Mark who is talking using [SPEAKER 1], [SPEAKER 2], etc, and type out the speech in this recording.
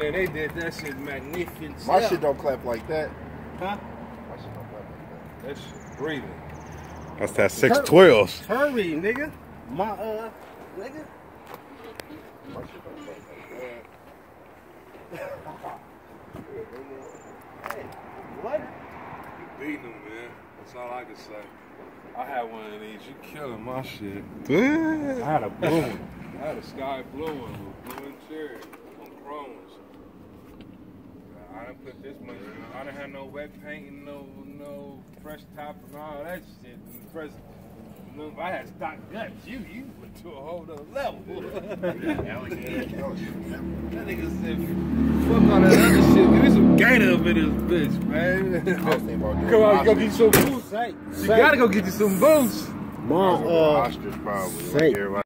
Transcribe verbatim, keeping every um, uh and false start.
[SPEAKER 1] man, they did that shit magnificent.
[SPEAKER 2] My shit don't clap like that.
[SPEAKER 1] Huh?
[SPEAKER 2] My shit don't clap like
[SPEAKER 1] that. That shit breathing.
[SPEAKER 3] That's that six twelve.
[SPEAKER 1] Hurry, nigga. My, uh, nigga.
[SPEAKER 2] My shit don't clap like that.
[SPEAKER 1] Hey, what? You beating them, man. That's all I can say. I had one of these. You killing my shit.
[SPEAKER 3] Yeah.
[SPEAKER 1] I had a blue one. I had a sky blue one with blue and cherry on chromes. I didn't put this much. I didn't have no wet paint and no no fresh top and all that shit. And fresh, if I had stock guts, you you went to a whole other level. That nigga said, fuck all that other shit. Give me some gator up in this bitch, man. Come on, go get you some boots. You gotta go get you some boots.
[SPEAKER 2] Mom, uh, ostrich probably.